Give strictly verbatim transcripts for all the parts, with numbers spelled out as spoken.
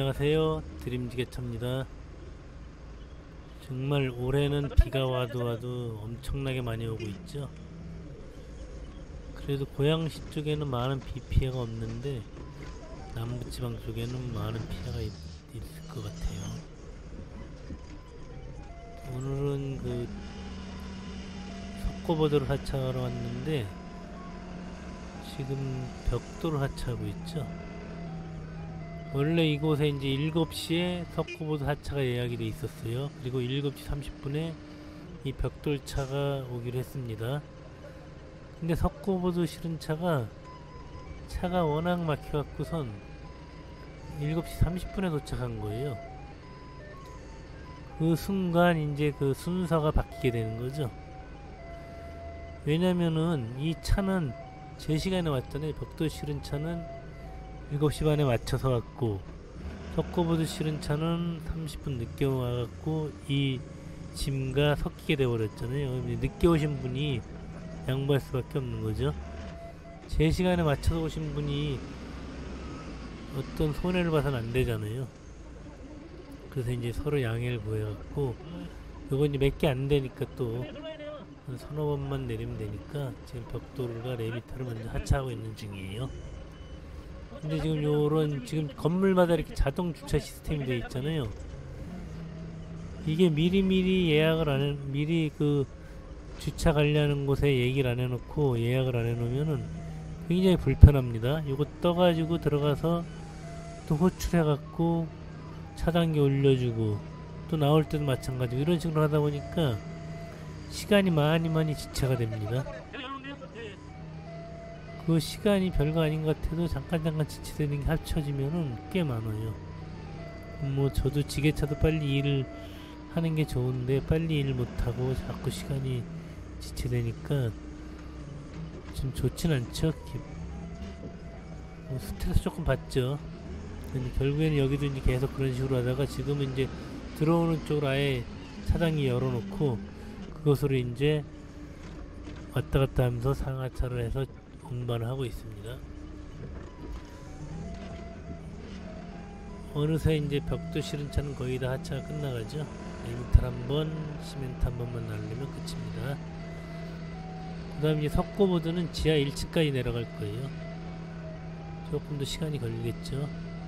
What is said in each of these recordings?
안녕하세요, 드림지게차입니다. 정말 올해는 비가 와도 와도 엄청나게 많이 오고 있죠. 그래도 고양시 쪽에는 많은 비 피해가 없는데 남부지방 쪽에는 많은 피해가 있, 있을 것 같아요. 오늘은 그 석고보도를 하차하러 왔는데 지금 벽돌을 하차하고 있죠. 원래 이곳에 이제 일곱 시에 석고보도 하차가 예약이 돼 있었어요. 그리고 일곱 시 삼십 분에 이 벽돌차가 오기로 했습니다. 근데 석고보도 실은 차가 차가 워낙 막혀갖고선 일곱 시 삼십 분에 도착한 거예요. 그 순간 이제 그 순서가 바뀌게 되는 거죠. 왜냐면은 이 차는 제 시간에 왔잖아요. 벽돌 실은 차는 일곱 시 반에 맞춰서 왔고, 석고보도 실은 차는 삼십 분 늦게 와갖고 이 짐과 섞이게 돼버렸잖아요. 늦게 오신 분이 양보할 수밖에 없는 거죠. 제 시간에 맞춰서 오신 분이 어떤 손해를 봐서는 안 되잖아요. 그래서 이제 서로 양해를 구해갖고, 요거 이제 몇 개 안 되니까 또 한 서너 번만 내리면 되니까 지금 벽돌과 레미터를 먼저 하차하고 있는 중이에요. 근데 지금 요런 지금 건물마다 이렇게 자동 주차 시스템이 되어 있잖아요. 이게 미리미리 예약을 안 해, 미리 그 주차 관리하는 곳에 얘기를 안 해놓고 예약을 안 해놓으면은 굉장히 불편합니다. 요거 떠가지고 들어가서 또 호출해갖고 차단기 올려주고 또 나올 때도 마찬가지고 이런 식으로 하다 보니까 시간이 많이 많이 지체가 됩니다. 그 시간이 별거 아닌 것 같아도 잠깐 잠깐 지체되는 게 합쳐지면은 꽤 많아요. 뭐 저도 지게차도 빨리 일을 하는 게 좋은데 빨리 일을 못하고 자꾸 시간이 지체되니까 좀 좋진 않죠. 뭐 스트레스 조금 받죠. 근데 결국에는 여기도 이제 계속 그런 식으로 하다가 지금은 이제 들어오는 쪽으로 아예 차단기 열어놓고 그것으로 이제 왔다 갔다 하면서 상하차를 해서 운반을 하고 있습니다. 어느새 이제 벽돌 실은 차는 거의 다 하차가 끝나가죠. 레미탈 한 번, 시멘트 한 번만 날리면 끝입니다. 그 다음 이제 석고보드는 지하 일 층까지 내려갈 거예요. 조금 더 시간이 걸리겠죠.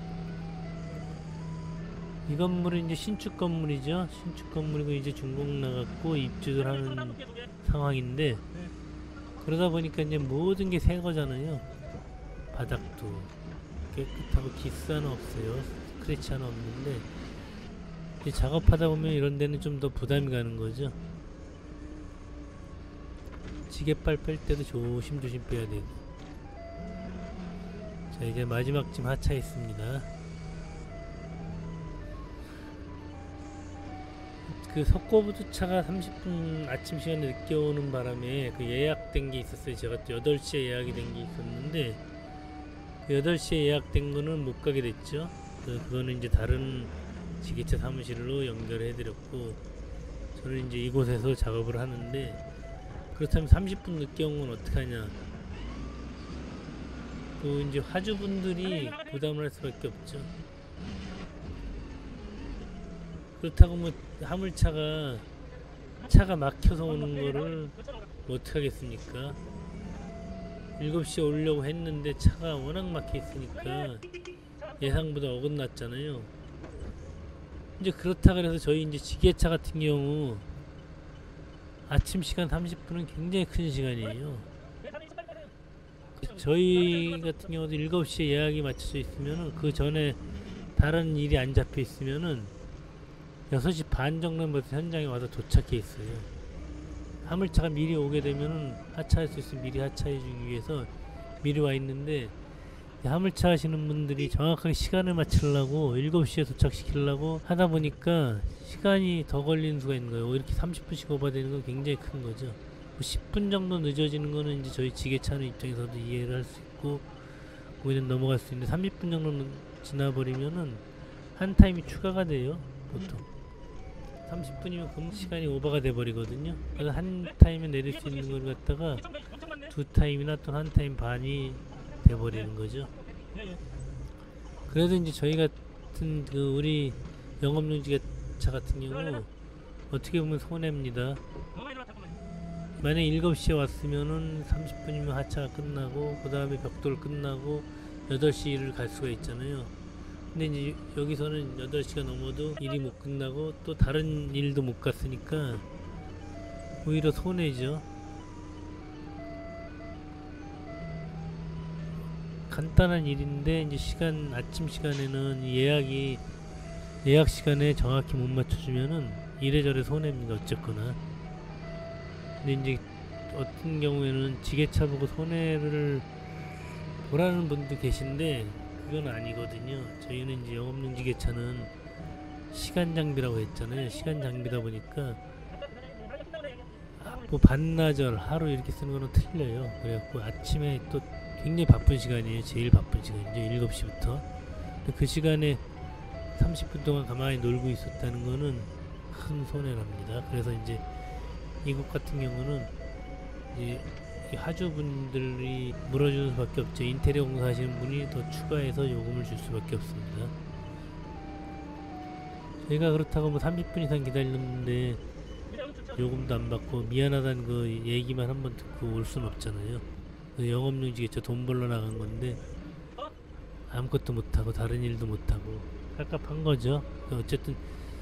이 건물은 이제 신축 건물이죠. 신축 건물이고 이제 준공 나갔고 입주를 하는 상황인데, 그러다 보니까 이제 모든 게 새 거잖아요. 바닥도 깨끗하고 기스 하나 없어요. 스크래치 하나 없는데, 이제 작업하다 보면 이런 데는 좀 더 부담이 가는 거죠. 지게발 뺄 때도 조심조심 빼야 되고. 자, 이제 마지막 짐 하차했습니다. 그 석고보도 차가 삼십 분 아침 시간에 늦게 오는 바람에 그 예약된 게 있었어요. 제가 또 여덟 시에 예약이 된 게 있었는데 그 여덟 시에 예약된 거는 못 가게 됐죠. 그, 그거는 이제 다른 지게차 사무실로 연결해 드렸고, 저는 이제 이곳에서 작업을 하는데, 그렇다면 삼십 분 늦게 온 건 어떡하냐. 또 이제 화주분들이 부담을 할 수밖에 없죠. 그렇다고 뭐 화물차가 차가 막혀서 오는 거를 뭐 어떡하겠습니까? 일곱 시에 오려고 했는데 차가 워낙 막혀 있으니까 예상보다 어긋났잖아요. 이제 그렇다 그래서 저희 이제 지게차 같은 경우 아침 시간 삼십 분은 굉장히 큰 시간이에요. 저희 같은 경우도 일곱 시에 예약이 맞춰져 있으면은 그 전에 다른 일이 안 잡혀 있으면은 여섯 시 반 정도부터 현장에 와서 도착해 있어요. 화물차가 미리 오게 되면은 하차할 수 있으면 미리 하차해 주기 위해서 미리 와 있는데, 화물차 하시는 분들이 정확하게 시간을 맞추려고 일곱 시에 도착시키려고 하다 보니까 시간이 더 걸리는 수가 있는 거예요. 이렇게 삼십 분씩 오버되는 건 굉장히 큰 거죠. 뭐 십 분 정도 늦어지는 거는 이제 저희 지게차는 입장에서도 이해를 할 수 있고 오히려 넘어갈 수 있는데, 삼십 분 정도 지나버리면은 한 타임이 추가가 돼요. 보통 삼십 분이면 그 시간이 오버가 돼버리거든요. 그래서 한 타임에 내릴 수 있는 걸 갖다가 두 타임이나 또 한 타임 반이 돼버리는 거죠. 그래도 이제 저희가 같은 그 우리 영업용지게차 같은 경우 어떻게 보면 손해입니다. 만약 일곱 시에 왔으면은 삼십 분이면 하차가 끝나고 그 다음에 벽돌 끝나고 여덟 시를 갈 수가 있잖아요. 근데 이제 여기서는 여덟 시가 넘어도 일이 못 끝나고 또 다른 일도 못 갔으니까 오히려 손해죠. 간단한 일인데 이제 시간 아침 시간에는 예약이 예약 시간에 정확히 못 맞춰주면은 이래저래 손해입니다. 어쨌거나. 근데 이제 어떤 경우에는 지게차 보고 손해를 보라는 분도 계신데 그건 아니거든요. 저희는 이제 영업용 지게차는 시간 장비라고 했잖아요. 시간 장비다 보니까 뭐 반나절 하루 이렇게 쓰는 거는 틀려요. 그래갖고 아침에 또 굉장히 바쁜 시간이에요. 제일 바쁜 시간이죠. 일곱 시부터. 근데 그 시간에 삼십 분 동안 가만히 놀고 있었다는 거는 큰 손해랍니다. 그래서 이제 이곳 같은 경우는 이제 하주분들이 물어주는 수밖에 없죠. 인테리어 공사하시는 분이 더 추가해서 요금을 줄 수밖에 없습니다. 저희가 그렇다고 뭐 삼십 분 이상 기다렸는데 요금도 안 받고 미안하다는 그 얘기만 한번 듣고 올 순 없잖아요. 영업용 지게차 돈 벌러 나간 건데 아무것도 못하고 다른 일도 못하고 깝깝한 거죠. 어쨌든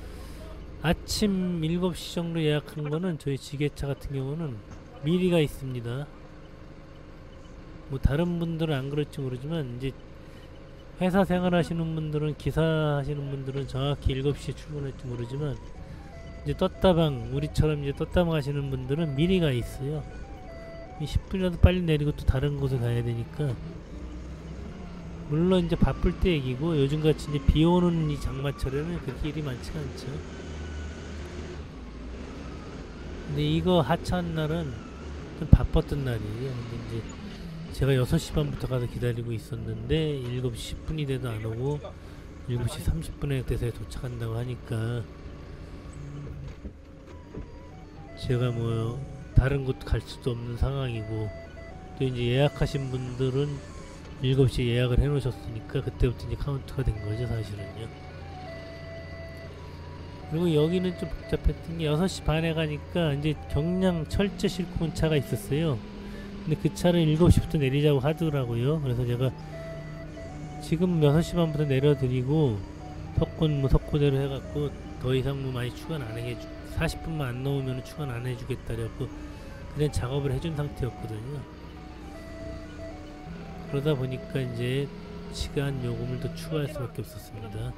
아침 일곱 시 정도 예약한 거는 저희 지게차 같은 경우는 미리가 있습니다. 뭐 다른 분들은 안 그럴지 모르지만 이제 회사 생활하시는 분들은 기사 하시는 분들은 정확히 일곱 시에 출근할지 모르지만 이제 떴다방 우리처럼 이제 떴다방 하시는 분들은 미리가 있어요. 십 분이라도 빨리 내리고 또 다른 곳에 가야 되니까. 물론 이제 바쁠 때 얘기고 요즘같이 이제 비 오는 이 장마철에는 그렇게 일이 많지가 않죠. 근데 이거 하차한 날은 좀 바빴던 날이에요. 근데 이제 제가 여섯 시 반부터 가서 기다리고 있었는데 일곱 시 십 분이 돼도 안 오고 일곱 시 삼십 분에 대사에 도착한다고 하니까 제가 뭐 다른 곳 갈 수도 없는 상황이고 또 이제 예약하신 분들은 일곱 시에 예약을 해 놓으셨으니까 그때부터 이제 카운트가 된 거죠, 사실은요. 그리고 여기는 좀 복잡했던 게 여섯 시 반에 가니까 이제 경량 철제 싣고 온 차가 있었어요. 근데 그 차를 일곱 시부터 내리자고 하더라고요. 그래서 제가 지금 여섯 시 반부터 내려드리고 석권 뭐 석고대로 해갖고 더 이상 뭐 많이 추가 안 해주 사십 분만 안 넣으면 추가 안 해주겠다 그래갖고 그냥 작업을 해준 상태였거든요. 그러다 보니까 이제 시간 요금을 더 추가할 수밖에 없었습니다.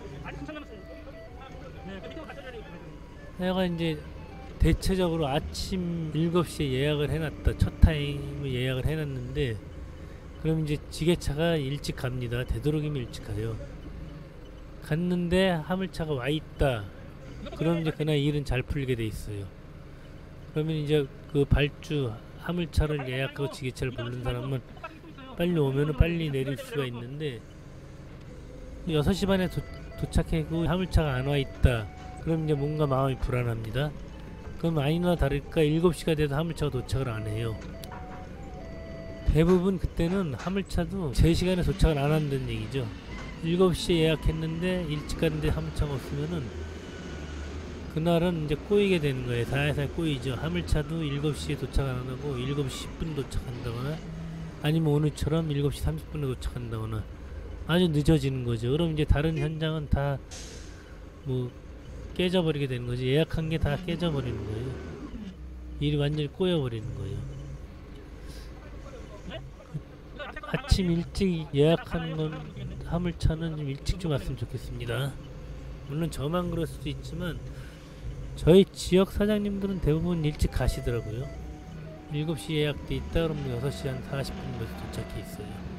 내가 이제 대체적으로 아침 일곱 시에 예약을 해놨다. 첫 타임을 예약을 해놨는데 그럼 이제 지게차가 일찍 갑니다. 되도록이면 일찍 가요. 갔는데 화물차가 와있다. 그럼 이제 그날 일은 잘 풀리게 돼 있어요. 그러면 이제 그 발주 화물차를 예약하고 지게차를 부른 사람은 빨리 오면은 빨리 내릴 수가 있는데 여섯 시 반에 도, 도착하고 화물차가 안 와 있다. 그럼 이제 뭔가 마음이 불안합니다. 그럼 아니나 다를까 일곱 시가 돼도 화물차가 도착을 안 해요. 대부분 그때는 화물차도 제 시간에 도착을 안 한다는 얘기죠. 일곱 시에 예약했는데 일찍 갔는데 화물차가 없으면은 그날은 이제 꼬이게 되는 거예요. 살살 꼬이죠. 화물차도 일곱 시에 도착 안 하고 일곱 시 십 분 도착한다거나 아니면 오늘처럼 일곱 시 삼십 분에 도착한다거나 아주 늦어지는 거죠. 그럼 이제 다른 현장은 다 뭐 깨져버리게 되는 거죠. 예약한 게 다 깨져버리는 거예요. 일이 완전히 꼬여버리는 거예요. 아침 일찍 예약한 건 화물차는 좀 일찍 좀 왔으면 좋겠습니다. 물론 저만 그럴 수도 있지만 저희 지역 사장님들은 대부분 일찍 가시더라고요. 일곱 시 예약돼 있다 그러면 여섯 시 한 사십 분부터 도착해 있어요.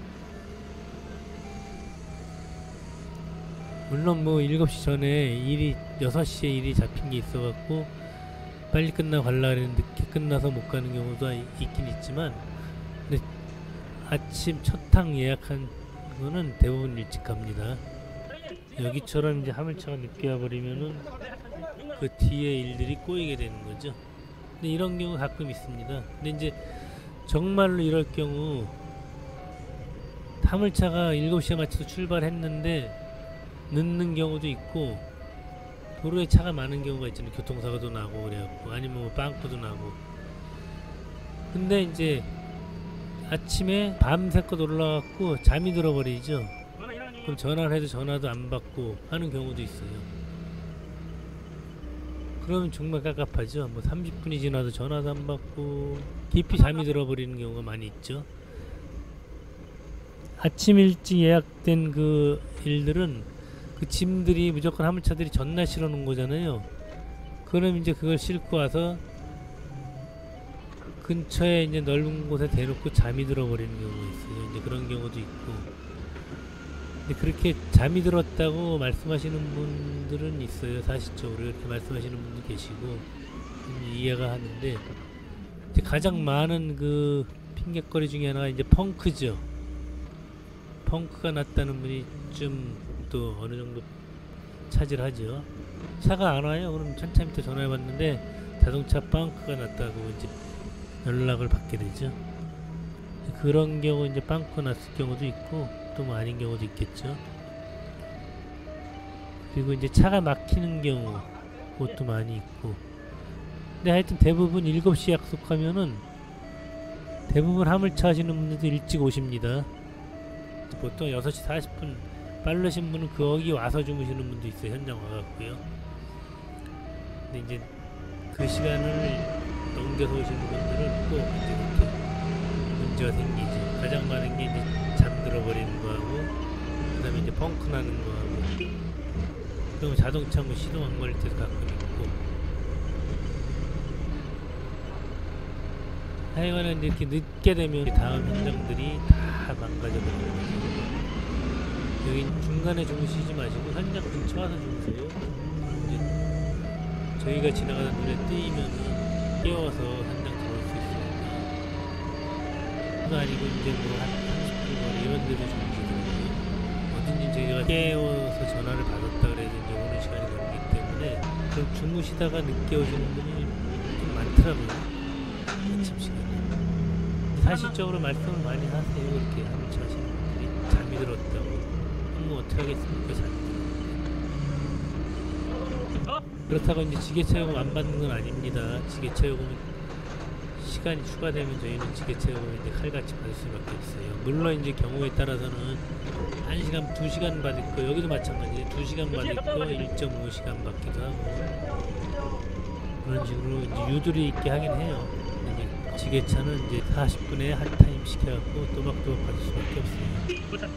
물론 뭐 일곱 시 전에 일이 여섯 시에 일이 잡힌 게 있어갖고 빨리 끝나고 갈라 그랬는데 늦게 끝나서 못 가는 경우도 있긴 있지만 근데 아침 첫 탕 예약한 거는 대부분 일찍 갑니다. 여기처럼 이제 화물차가 늦게 와버리면은 그 뒤에 일들이 꼬이게 되는 거죠. 근데 이런 경우 가끔 있습니다. 근데 이제 정말로 이럴 경우 화물차가 일곱 시에 맞춰서 출발했는데 늦는 경우도 있고 도로에 차가 많은 경우가 있잖아요. 교통사고도 나고 그래갖고 아니면 뭐 빵꾸도 나고. 근데 이제 아침에 밤새껏 올라갖고 잠이 들어버리죠. 그럼 전화를 해도 전화도 안 받고 하는 경우도 있어요. 그러면 정말 깝깝하죠. 뭐 삼십 분이 지나도 전화도 안 받고 깊이 잠이 들어버리는 경우가 많이 있죠. 아침 일찍 예약된 그 일들은 그 짐들이 무조건 화물차들이 전날 실어놓은 거잖아요. 그럼 이제 그걸 싣고 와서 근처에 이제 넓은 곳에 대놓고 잠이 들어버리는 경우가 있어요. 이제 그런 경우도 있고. 근데 그렇게 잠이 들었다고 말씀하시는 분들은 있어요. 사실적으로 이렇게 말씀하시는 분도 계시고 이해가 하는데, 이제 가장 많은 그 핑계거리 중에 하나가 이제 펑크죠. 펑크가 났다는 분이 좀 또 어느 정도 차지하죠. 차가 안 와요. 그럼 천차미터 전화해봤는데 자동차 펑크가 났다고 이제 연락을 받게 되죠. 그런 경우 이제 빵꾸 났을 경우도 있고 또 뭐 아닌 경우도 있겠죠. 그리고 이제 차가 막히는 경우 그것도 많이 있고. 근데 하여튼 대부분 일곱 시 약속하면은 대부분 화물차 하시는 분들도 일찍 오십니다. 보통 여섯 시 사십 분 빠르신 분은 거기 와서 주무시는 분도 있어요. 현장 와갖고요. 근데 이제 그 시간을 넘겨서 오시는 분들은 꼭 이제 그렇게 문제가 생기죠. 가장 많은 게 이제 잠들어 버리는 거하고, 그 다음에 이제 펑크 나는 거하고, 그러면 자동차 뭐 시동 안 걸릴 때도 가끔 있고. 하여간에 이렇게 늦게 되면 다음 현장들이 다 망가져 버리는 거죠. 여기 중간에 주무시지 마시고 현장 근처 와서 주무세요. 이제 저희가 지나가다 눈에 띄면은 깨워서 현장 들어올 수 있으니까. 그거 아니고 이제 뭐 한 삼십 분 거리 이런 데로 주무시더라고요. 어딘지 저희가 깨워서 전화를 받았다 그래도 이제 오는 시간이 걸리기 때문에, 그럼 주무시다가 늦게 오시는 분이 좀 많더라고요. 아침 시간에. 사실적으로 말씀을 많이 하세요. 그렇게 화물차 하시는 분들이 잠이 들었다고. 뭐 어떻게 하겠습니까? 잠이 들었는데. 그렇다고 이제 지게차요금 안 받는 건 아닙니다. 지게차요금은 시간이 추가되면 저희는 지게차요금을 이제 칼같이 받을 수밖에 없어요. 물론 이제 경우에 따라서는 한 시간, 두 시간 받을 거, 여기도 마찬가지예요. 두 시간 받을 거 일 점 오 시간 받기도 하고 그런 식으로 이제 유도리 있게 하긴 해요. 이제 지게차는 이제 사십 분에 한 타임 시켜갖고 또박또박 받을 수밖에 없어요.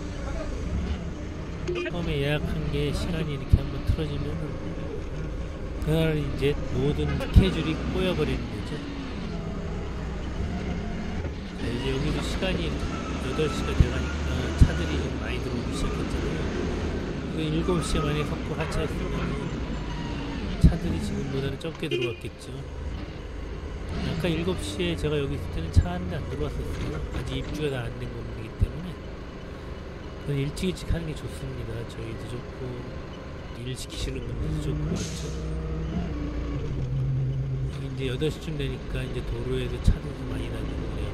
처음에 예약한 게 시간이 이렇게 한번 틀어지면은 그날 이제 모든 스케줄이 꼬여버리는 거죠. 자, 이제 여기도 시간이 여덟 시가 돼가니까 차들이 좀 많이 들어오기 시작했잖아요. 그 일곱 시에 만약에 석고 하차했으면 차들이 지금보다는 적게 들어왔겠죠. 아까 일곱 시에 제가 여기 있을 때는 차 한 대 안 들어왔었어요. 아직 입주가 다 안 된 건물이기 때문에. 일찍 일찍 하는 게 좋습니다. 저희도 좋고 일 시키시는 분들도 좋고 그렇죠. 이제 여덟 시쯤 되니까 이제 도로에도 차들도 많이 다니고 그래요.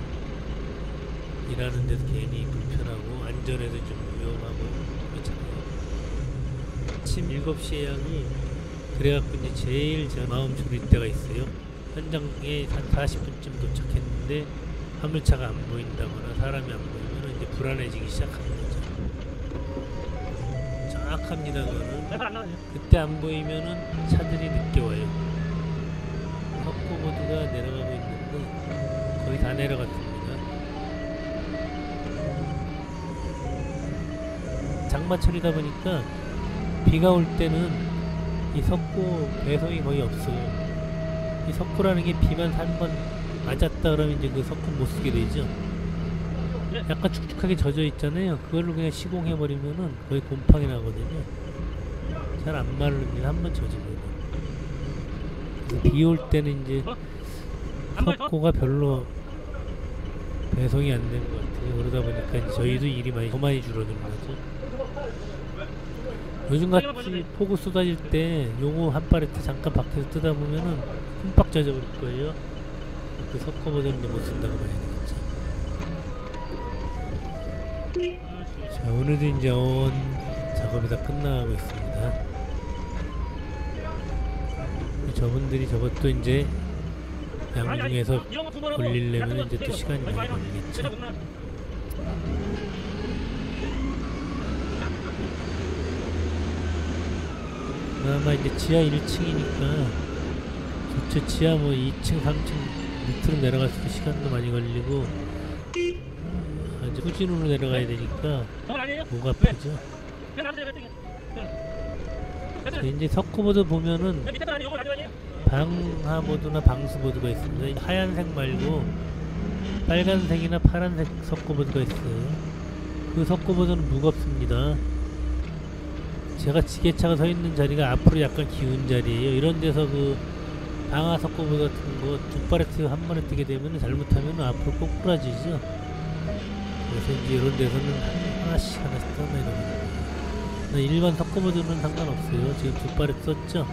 일하는 데도 괜히 불편하고 안전에도 좀 위험하고 그렇잖아요. 아침 일곱 시 예약이 그래갖고 이제 제일 제 마음 졸일 때가 있어요. 현장에 한 사십 분쯤 도착했는데 화물차가 안 보인다거나 사람이 안 보이면 이제 불안해지기 시작합니다. 정확합니다. 그거는 그때 안 보이면은 차들이 늦게 와요. 석고 모드가 내려가고 있는데 거의 다 내려갔습니다. 장마철이다 보니까 비가 올 때는 이 석고 배송이 거의 없어요. 이 석고라는 게 비만 한 번 맞았다 그러면 이제 그 석고 못 쓰게 되죠. 약간 축축하게 젖어 있잖아요. 그걸로 그냥 시공해버리면은 거의 곰팡이 나거든요. 잘 안 마릅니다. 한 번 젖으면. 비 올 때는 이제 석고가 별로 배송이 안 되는 것 같아요. 그러다 보니까 이제 저희도 일이 많이 더 많이 줄어드는 거죠. 요즘같이 폭우 쏟아질 때 요거 한 파레트 잠깐 밖에서 뜯다 보면은 흠뻑 젖어버릴 거예요. 그 석고 모델은 못 쓴다고 봐야 되겠죠. 자, 오늘도 이제 온 자, 작업이 다 끝나가고 있습니다. 저분들이 저것도 이제 양중에서 올리려면 이제 또 시간이 많이 걸리겠죠. 아마 이제 지하 일 층이니까 저쪽 지하 뭐 이 층, 삼 층 밑으로 내려갈수록 시간도 많이 걸리고 아주 후진으로 내려가야 되니까 목 아프죠. 이제 석고보드 보면은 방하보드나 방수보드가 있습니다. 하얀색 말고 빨간색이나 파란색 석고보드가 있어요. 그 석고보드는 무겁습니다. 제가 지게차가 서 있는 자리가 앞으로 약간 기운 자리예요. 이런 데서 그 방아 석고보드 같은 거 두 발에 한 번에 뜨게 되면 잘못하면 앞으로 꼬꾸라지죠. 그래서 이제 이런 데서는 하나씩 하나씩 떠내는 거예요. 일반 석고보드는 상관없어요. 지금 두 발에 썼죠.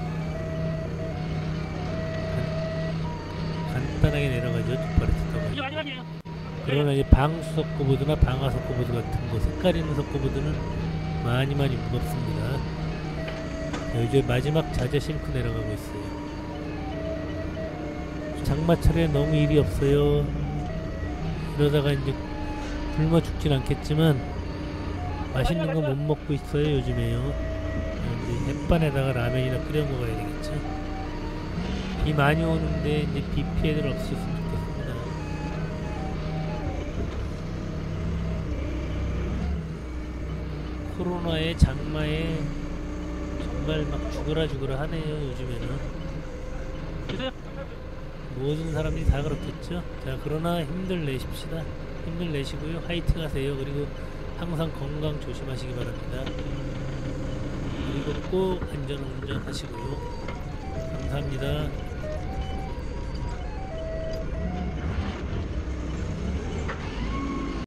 간단하게 내려가죠. 두 발에 썼다가. 그러나 이제 방수 석고보드나 방아 석고보드 같은 거 색깔 있는 석고보드는 많이 많이 무겁습니다. 이제 마지막 자재 싣고 내려가고 있어요. 장마철에 너무 일이 없어요. 이러다가 이제 굶어 죽진 않겠지만 맛있는 거 못 먹고 있어요. 요즘에요. 이제 햇반에다가 라면이나 끓여 먹어야 되겠죠. 비 많이 오는데 이제 비 피해들 없으셨으면 좋겠습니다. 코로나에 장마에 정말 막 죽으라 죽으라 하네요. 요즘에는 모든 사람들이 다 그렇겠죠. 자, 그러나 힘들 내십시다. 힘들 내시고요. 화이팅 하세요. 그리고 항상 건강 조심하시기 바랍니다. 그리고 꼭 안전운전 하시고요. 감사합니다.